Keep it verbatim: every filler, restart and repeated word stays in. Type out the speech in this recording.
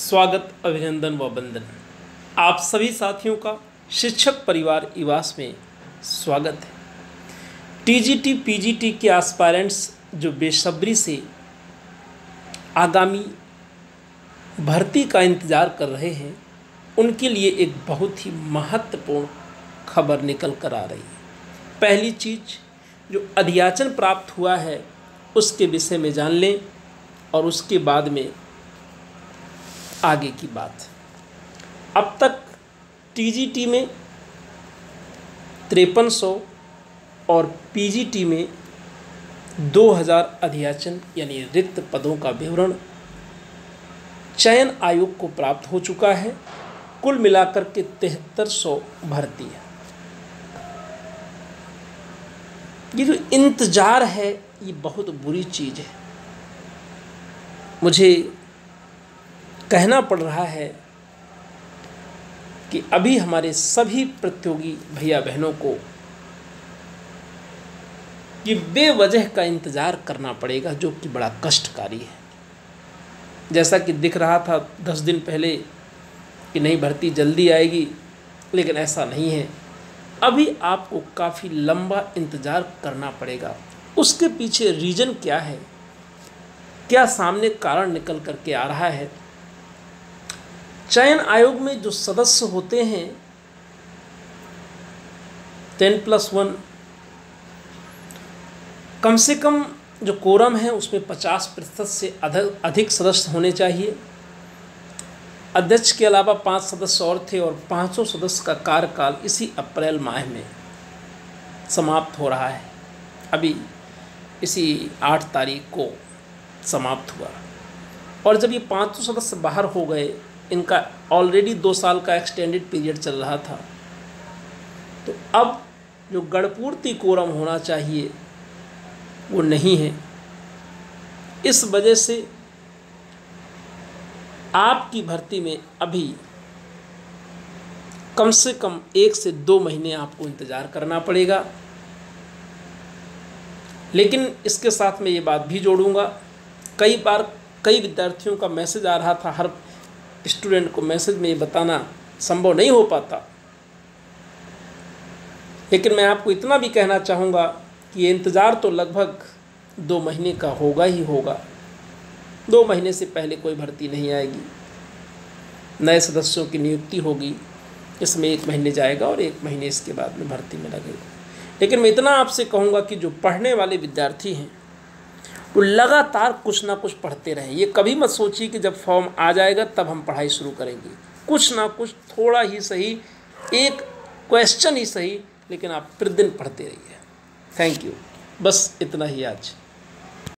स्वागत, अभिनंदन व वंदन। आप सभी साथियों का शिक्षक परिवार इवास में स्वागत है। टीजीटी पीजीटी के एस्पायरेंट्स जो बेसब्री से आगामी भर्ती का इंतज़ार कर रहे हैं, उनके लिए एक बहुत ही महत्वपूर्ण खबर निकल कर आ रही है। पहली चीज़, जो अध्याचन प्राप्त हुआ है उसके विषय में जान लें और उसके बाद में आगे की बात। अब तक टीजीटी में तिरपन सौ और पीजीटी में दो हज़ार अध्याचन यानी रिक्त पदों का विवरण चयन आयोग को प्राप्त हो चुका है। कुल मिलाकर के तिहत्तर सौ भर्ती है। ये जो इंतजार है ये बहुत बुरी चीज़ है। मुझे कहना पड़ रहा है कि अभी हमारे सभी प्रतियोगी भैया बहनों को ये बेवजह का इंतज़ार करना पड़ेगा, जो कि बड़ा कष्टकारी है। जैसा कि दिख रहा था दस दिन पहले कि नहीं भर्ती जल्दी आएगी, लेकिन ऐसा नहीं है। अभी आपको काफ़ी लंबा इंतज़ार करना पड़ेगा। उसके पीछे रीज़न क्या है, क्या सामने कारण निकल करके आ रहा है। चयन आयोग में जो सदस्य होते हैं टेन प्लस वन, कम से कम जो कोरम है उसमें पचास प्रतिशत से अधिक सदस्य होने चाहिए। अध्यक्ष के अलावा पांच सदस्य और थे और पाँच सौ सदस्य का कार्यकाल इसी अप्रैल माह में समाप्त हो रहा है। अभी इसी आठ तारीख को समाप्त हुआ और जब ये पाँच सौ सदस्य बाहर हो गए, इनका ऑलरेडी दो साल का एक्सटेंडेड पीरियड चल रहा था, तो अब जो गणपूर्ति कोरम होना चाहिए वो नहीं है। इस वजह से आपकी भर्ती में अभी कम से कम एक से दो महीने आपको इंतज़ार करना पड़ेगा। लेकिन इसके साथ में ये बात भी जोड़ूंगा, कई बार कई विद्यार्थियों का मैसेज आ रहा था, हर स्टूडेंट को मैसेज में ये बताना संभव नहीं हो पाता, लेकिन मैं आपको इतना भी कहना चाहूँगा कि ये इंतज़ार तो लगभग दो महीने का होगा ही होगा। दो महीने से पहले कोई भर्ती नहीं आएगी। नए सदस्यों की नियुक्ति होगी, इसमें एक महीने जाएगा और एक महीने इसके बाद में भर्ती में लगेगा। लेकिन मैं इतना आपसे कहूँगा कि जो पढ़ने वाले विद्यार्थी हैं वो लगातार कुछ ना कुछ पढ़ते रहें। ये कभी मत सोचिए कि जब फॉर्म आ जाएगा तब हम पढ़ाई शुरू करेंगे। कुछ ना कुछ थोड़ा ही सही, एक क्वेश्चन ही सही, लेकिन आप प्रतिदिन पढ़ते रहिए। Thank you. बस इतना ही आज।